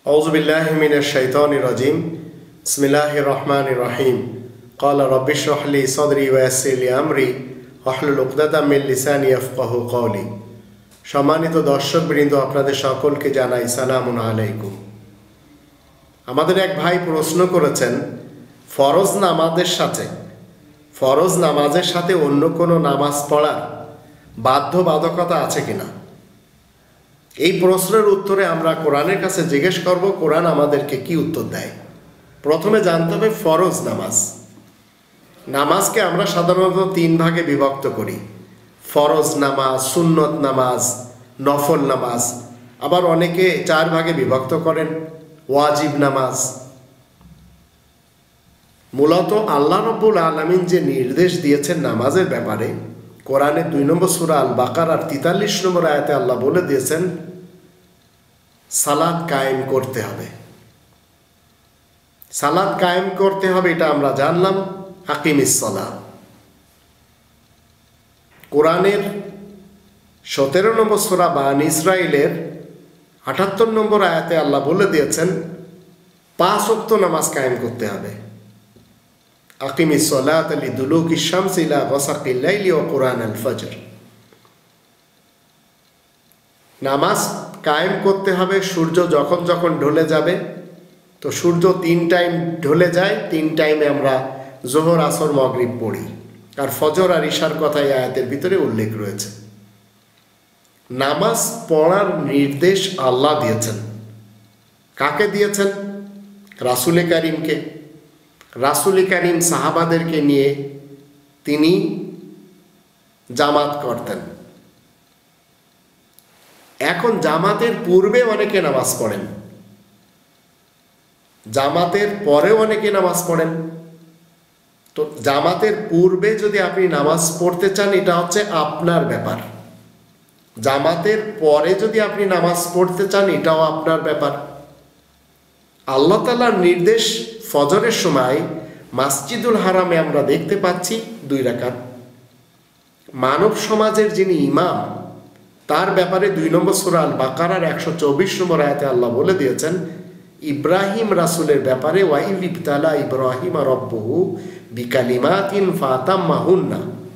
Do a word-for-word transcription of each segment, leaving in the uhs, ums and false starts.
أعوذ بالله من الشيطان الرجيم بسم الله الرحمن الرحيم قال رب اشرح لي صدري ويسر لي أمري واحلل عقدة من লিসানি ইয়াফকাহু কওলি। সম্মানিত দর্শকবৃন্দ, আপনাদের সকলকে জানাই সালামুন আলাইকুম। আমাদের এক ভাই প্রশ্ন করেছেন, ফরজ নামাজের সাথে ফরজ নামাজের সাথে অন্য কোনো নামাজ পড়ার বাধ্যবাধকতা আছে কিনা। এই প্রশ্নের উত্তরে আমরা কোরআনের কাছে জিজ্ঞেস করব, কোরআন আমাদেরকে কি উত্তর দেয়। প্রথমে জানতে হবে ফরজ নামাজ। নামাজকে আমরা সাধারণত তিন ভাগে বিভক্ত করি: ফরজ নামাজ, সুন্নত নামাজ, নফল নামাজ। আবার অনেকে চার ভাগে বিভক্ত করেন, ওয়াজিব নামাজ। মূলত আল্লাহ রাব্বুল আলামিন যে নির্দেশ দিয়েছেন নামাজের ব্যাপারে, কোরআনের দুই নম্বর সূরা আল বাকারার তেতাল্লিশ নম্বর আয়াতে আল্লাহ বলে দিয়েছেন সালাত কায়েম করতে হবে। সালাত কায়েম করতে হবে, এটা আমরা জানলাম। আকিমিস সালাহ। কোরআনের সতেরো নম্বর সূরা বানী ইসরাইলের আটাত্তর নম্বর আয়াতে আল্লাহ বলে দিয়েছেন পাঁচ ওয়াক্ত নামাজ কায়েম করতে হবে। আকিমিস সালাত লিদুলুকিশ শামসি ইলা গাসাকিল লাইলি ওয়া কুরআনাল ফজর। নামাজ কায়েম করতে হবে সূর্য যখন যখন ঢলে যাবে। তো সূর্য তিন টাইম ঢলে যায়, তিন টাইমে আমরা জোহর, আসর, মাগরিব পড়ি। আর ফজর আর ইশার কথা এই আয়াতের ভিতরে উল্লেখ রয়েছে। নামাজ পড়ার নির্দেশ আল্লাহ দিয়েছেন। কাকে দিয়েছেন? রাসূলে কারীমকে। রাসূলে কারীম সাহাবাদেরকে নিয়ে তিনি জামাত করতেন। এখন জামাতের পূর্বে অনেকে নামাজ পড়েন, জামাতের পরেও অনেকে নামাজ পড়েন। তো জামাতের পূর্বে যদি আপনি নামাজ পড়তে চান, এটা হচ্ছে আপনার ব্যাপার। জামাতের পরে যদি আপনি নামাজ পড়তে চান, এটাও আপনার ব্যাপার। আল্লাহ তাআলার নির্দেশ, ফজরের সময় মসজিদুল হারামে আমরা দেখতে পাচ্ছি দুই রাকাত। মানব সমাজের যিনি ইমাম, তার ব্যাপারে দুই নম্বর সূরা আল বাকারার একশো চব্বিশ নম্বর আয়াতে আল্লাহ বলে দিয়েছেন ইব্রাহিম রাসূলের ব্যাপারে, ওয়াইয ইবতালা ইব্রাহিম রাব্বুহু বিকালিমাতিন ফাতাম্মাহুন্না।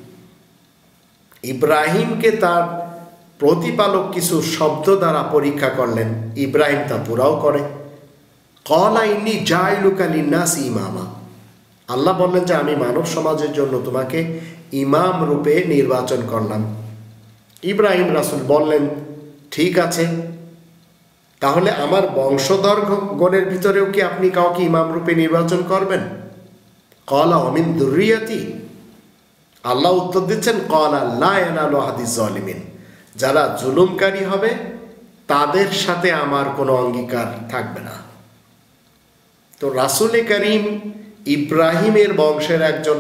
ইব্রাহিমকে তার প্রতিপালক কিছু শব্দ দ্বারা পরীক্ষা করলেন, ইব্রাহিম তা পুরাও করে। ক্বালা ইন্নী জাইলুকা লিন্নাসি ইমামা। আল্লাহ বললেন যে আমি মানব সমাজের জন্য তোমাকে ইমাম রূপে নির্বাচন করলাম। ইব্রাহিম রাসূল বললেন, ঠিক আছে, তাহলে আমার বংশধর গণের ভিতরেও কি আপনি কাউকে ইমাম রূপে নির্বাচন করবেন? ক্বালা ওয়া মিন যুররিয়াতি। আল্লাহ উত্তর দিচ্ছেন, ক্বালা লা ইয়ানালু আহদিজ জালিমিন। যারা জুলুমকারী হবে তাদের সাথে আমার কোনো অঙ্গীকার থাকবে না। তো রাসূলে কারীম ইব্রাহিমের বংশের একজন।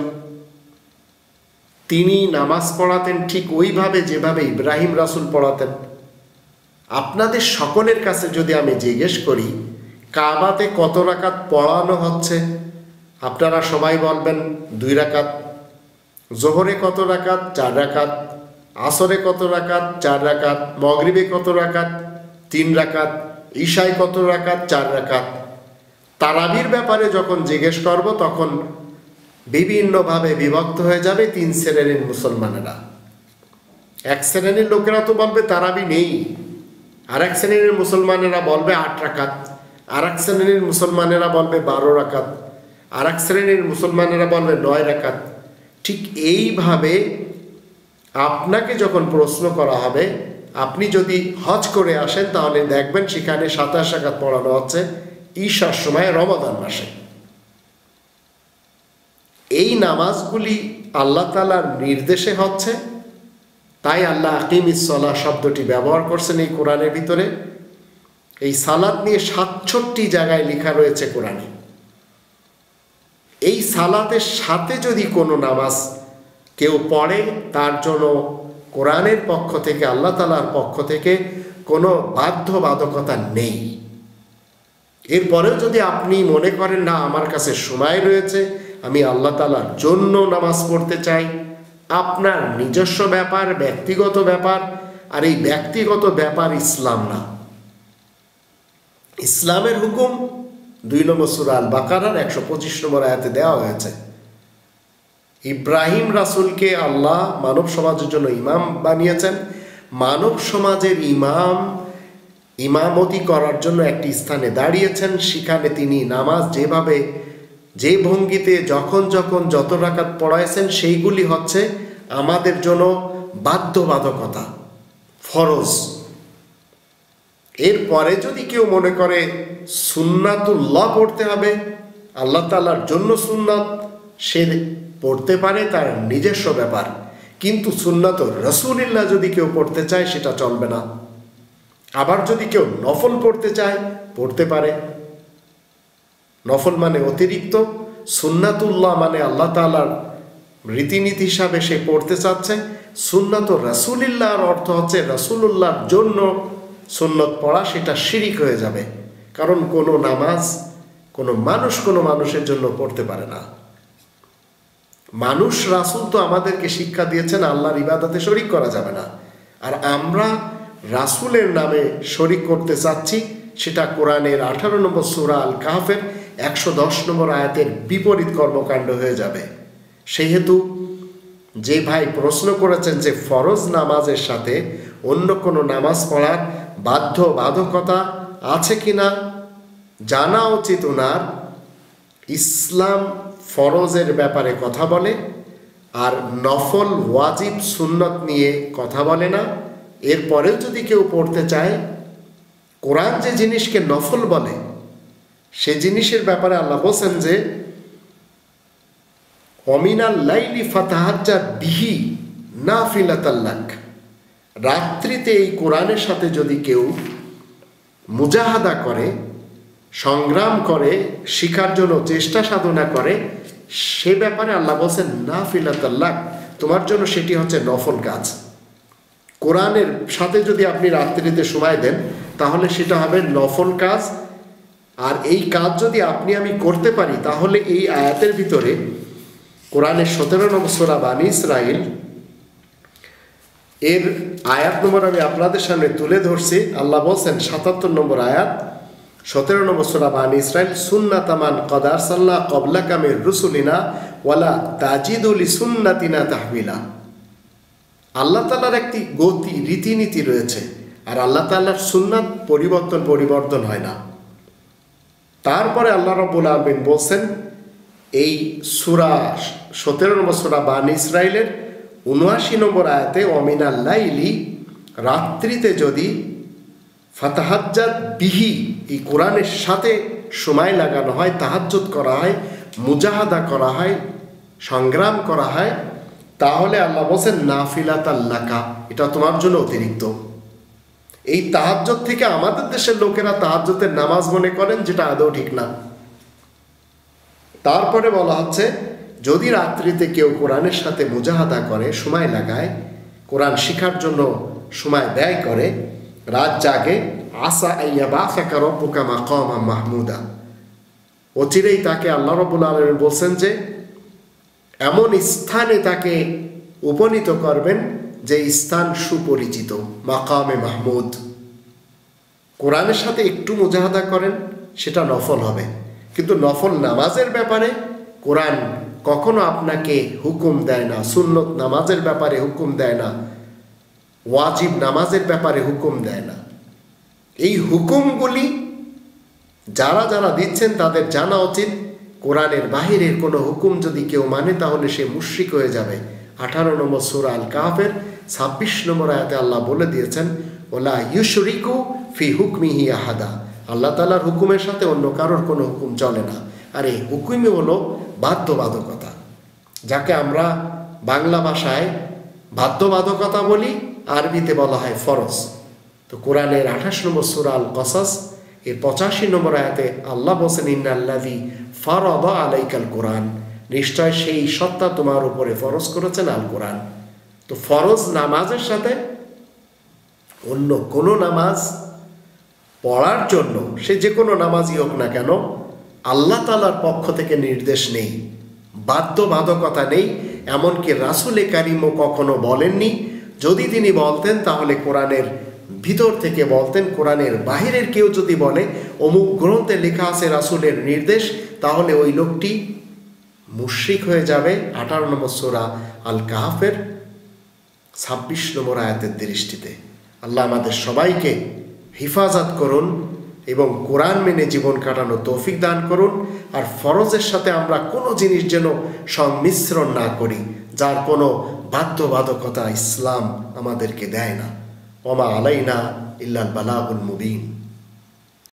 তিনি নামাজ পড়াতেন ঠিক ওইভাবে যেভাবে ইব্রাহিম রাসূল পড়াতেন। আপনাদের সকলের কাছে যদি আমি জিজ্ঞেস করি কাবাতে কত রাকাত পড়ানো হচ্ছে, আপনারা সবাই বলবেন দুই রাকাত। জোহরে কত রাকাত? চার রাকাত। আসরে কত রাকাত? চার রাকাত। মাগরিবে কত রাকাত? তিন রাকাত। ঈশায় কত রাকাত? চার রাকাত। তারাবির ব্যাপারে যখন জিজ্ঞেস করব, তখন বিভিন্নভাবে বিভক্ত হয়ে যাবে তিন শ্রেণীর মুসলমানেরা। এক শ্রেণীর লোকেরা তো বলবে তারাবি নেই, আর এক শ্রেণীর মুসলমানেরা বলবে আট রাকাত, আর এক শ্রেণীর মুসলমানেরা বলবে বারো রাকাত, আর এক শ্রেণীর মুসলমানেরা বলবে নয় রাকাত। ঠিক এইভাবে আপনাকে যখন প্রশ্ন করা হবে, আপনি যদি হজ করে আসেন তাহলে দেখবেন সেখানে সাতাশ রাকাত পড়ানো হচ্ছে ঈশার সময় রমাদান মাসে। এই নামাজগুলি আল্লাহ তাআলার নির্দেশে হচ্ছে, তাই আল্লাহ আকিমিস সালাহ শব্দটি ব্যবহার করছেন এই কোরআনের ভিতরে। এই সালাত নিয়ে সাতষট্টি জায়গায় লেখা রয়েছে কোরআনে। এই সালাতের সাথে যদি কোনো নামাজ কেউ পড়ে, তার জন্য কোরআনের পক্ষ থেকে, আল্লাহ তাআলার পক্ষ থেকে কোনো বাধ্যবাধকতা নেই। এরপরেও যদি আপনি মনে করেন না আমার কাছে সময় রয়েছে, আমি আল্লাহ তাআলার জন্য নামাজ পড়তে চাই, আপনার নিজস্ব ব্যাপার, ব্যক্তিগত ব্যাপার। আর এই ব্যক্তিগত ব্যাপার ইসলাম না। ইসলামের হুকুম দুই নম্বর সূরা আল বাকারার একশো পঁচিশ নম্বর আয়াতে দেওয়া হয়েছে। ইব্রাহিম রাসূলকে আল্লাহ মানব সমাজের জন্য ইমাম বানিয়েছেন। মানব সমাজের ইমাম ইমামতি করার জন্য একটি স্থানে দাঁড়িয়েছেন, সেখানে তিনি নামাজ যেভাবে যে ভঙ্গিতে যখন যখন যত রাকাত পড়াইছেন সেইগুলি হচ্ছে আমাদের জন্য বাধ্যবাধকতা, ফরজ। এরপরে যদি কেউ মনে করে সুন্নাতুল্লাহ পড়তে হবে, আল্লাহ তাআলার জন্য সুন্নাত, সে পড়তে পারে, তার নিজস্ব ব্যাপার। কিন্তু সুন্নাত রাসূলুল্লাহ যদি কেউ পড়তে চায় সেটা চলবে না। আবার যদি কেউ নফল পড়তে চায় পড়তে পারে। নফল মানে অতিরিক্ত, সুন্নাতুল্লাহ মানে আল্লাহ তাআলার রীতিনীতি হিসাবে সে পড়তে চাচ্ছে। সুন্নাত রাসূলুল্লাহর অর্থ হচ্ছে রাসূলুল্লাহর জন্য সুন্নত পড়া, সেটা শিরিক হয়ে যাবে। কারণ কোনো নামাজ কোনো মানুষ কোনো মানুষের জন্য পড়তে পারে না। মানুষ, রাসূল তো আমাদেরকে শিক্ষা দিয়েছেন আল্লাহর ইবাদতে শরীক করা যাবে না। আর আমরা রাসূলের নামে শরীক করতে চাচ্ছি, সেটা কোরআনের আঠারো নম্বর সূরা আল কাহফের একশো দশ নম্বর আয়াতের বিপরীত কর্মকাণ্ড হয়ে যাবে। সেহেতু যে ভাই প্রশ্ন করেছেন যে ফরজ নামাজের সাথে অন্য কোনো নামাজ পড়ার বাধ্যবাধকতা আছে কিনা, জানা উচিত ওনার। ইসলাম ফরজের ব্যাপারে কথা বলে, আর নফল ওয়াজিব সুন্নত নিয়ে কথা বলে না। এরপরেও যদি কেউ পড়তে চায়, কোরআন যে জিনিসকে নফল বলে সে জিনিসের ব্যাপারে আল্লাহ বলছেন যে অমিনাল লাইলি ফাতাহাজ্জাদ বিহি নাফিলাতাল লাক, রাত্রিতে এই কোরআনের সাথে যদি কেউ মুজাহাদা করে, সংগ্রাম করে, শিখার জন্য চেষ্টা সাধনা করে, সে ব্যাপারে আল্লাহ বলছেন নাফিলাতাল লাক, তোমার জন্য সেটি হচ্ছে নফল কাজ। কোরআনের সাথে যদি আপনি রাত্রিতে সময় দেন তাহলে সেটা হবে নফল কাজ। আর এই কাজ যদি আপনি আমি করতে পারি তাহলে এই আয়াতের ভিতরে কোরআনের সতেরো নম্বর সূরা বানী ইসরাইল এর আয়াত নম্বর আমি আপনাদের সামনে তুলে ধরছি। আল্লাহ বলছেন সাতাত্তর নম্বর আয়াত, সতেরো নম্বর সূরা বানী ইসরাইল, সুন্নাতামান কদ আরসালনা ক্বাবলাকা মির রুসুলিনা ওয়ালা তাজিদু লিসুন্নাতিনা তাহবিলা। আল্লাহ তাআলার একটি গতি রীতিনীতি রয়েছে, আর আল্লাহ তাআলার সুন্নাত পরিবর্তন পরিবর্তন হয় না। তারপরে আল্লাহ রাব্বুল আলামিন বলছেন এই সূরা সতেরো নম্বর সূরা বানী ইসরাইলের উনআশি নম্বর আয়াতে, অমিনাল লাইলি, রাত্রিতে যদি ফাতাহাজ্জাদ বিহি, এই কোরআনের সাথে সময় লাগানো হয়, তাহাজ্জুদ করা হয়, মুজাহাদা করা হয়, সংগ্রাম করা হয়, তাহলে আল্লাহ বলছেন নাফিলাতাল লাকা, এটা তোমার জন্য অতিরিক্ত। এই তাহাজ্জুদ থেকে আমাদের দেশের লোকেরা তাহাজ্জুদের নামাজ মনে করেন, যেটা আদৌ ঠিক না। তারপরে বলা হচ্ছে যদি রাত্রিতে কেউ কোরআনের সাথে মুজাহাদা করে, সময় লাগায়, কোরআন শিখার জন্য সময় ব্যয় করে, রাত জাগে, আসা আইয়া বাসাকা রব্বুকা মাকামান মাহমুদা, অচিরেই তাকে আল্লাহ রাব্বুল আলামিন বলছেন যে এমন স্থানে তাকে উপনীত করবেন যে স্থান সুপরিচিত, মাকামে মাহমুদ। কোরআনের সাথে একটু মুজাহাদা করেন, সেটা নফল হবে। কিন্তু নফল নামাজের ব্যাপারে কোরআন কখনো আপনাকে হুকুম দেয় না, সুন্নত নামাজের ব্যাপারে হুকুম দেয় না, ওয়াজিব নামাজের ব্যাপারে হুকুম দেয় না। এই হুকুমগুলি যারা যারা দিচ্ছেন তাদের জানা উচিত কোরআনের বাহিরের কোনো হুকুম যদি কেউ মানে তাহলে সে মুশরিক হয়ে যাবে। আঠারো নম্বর সূরা আল কাহফের ছাব্বিশ নম্বর আয়াতে আল্লাহ বলে দিয়েছেন, ওলা ইউশরিকু ফি হুকমিহি আহাদা, আল্লাহ তাআলার হুকুমের সাথে অন্য কারোর কোনো হুকুম চলে না। আর এই হুকুমই হলো বাধ্যবাধকতা, যাকে আমরা বাংলা ভাষায় বাধ্যবাধকতা বলি, আরবিতে বলা হয় ফরজ। তো কোরআনের আঠাশ নম্বর সূরা আল কসাস এর পঁচাশি নম্বর আয়াতে আল্লাহ বলছেন, ইন্নাল্লাযী ফারাদা আলাইকাল কোরআন, নিশ্চয় সেই সত্তা তোমার উপরে ফরজ করেছেন আল কোরআন। তো ফরজ নামাজের সাথে অন্য কোনো নামাজ পড়ার জন্য, সে যে কোনো নামাজই হোক না কেন, আল্লাহ তাআলার পক্ষ থেকে নির্দেশ নেই, বাধ্যবাধকতা নেই। এমনকি রাসূলে কারীমও কখনো বলেননি। যদি তিনি বলতেন তাহলে কোরআনের ভিতর থেকে বলতেন। কোরআনের বাহিরের কেউ যদি বলে অমুক গ্রন্থে লেখা আছে রাসূলের নির্দেশ, তাহলে ওই লোকটি মুশরিক হয়ে যাবে। আঠারো নম্বর সূরা আল কাহফের ছাব্বিশ নম্বর আয়াতের দৃষ্টিতে। আল্লাহ আমাদের সবাইকে হিফাজত করুন এবং কোরআন মেনে জীবন কাটানো তৌফিক দান করুন। আর ফরজের সাথে আমরা কোনো জিনিস যেন সংমিশ্রণ না করি, যার কোনো বাধ্যবাধকতা ইসলাম আমাদেরকে দেয় না। ওমা আলাইনা ইল্লাল বালাগুল মুবিন।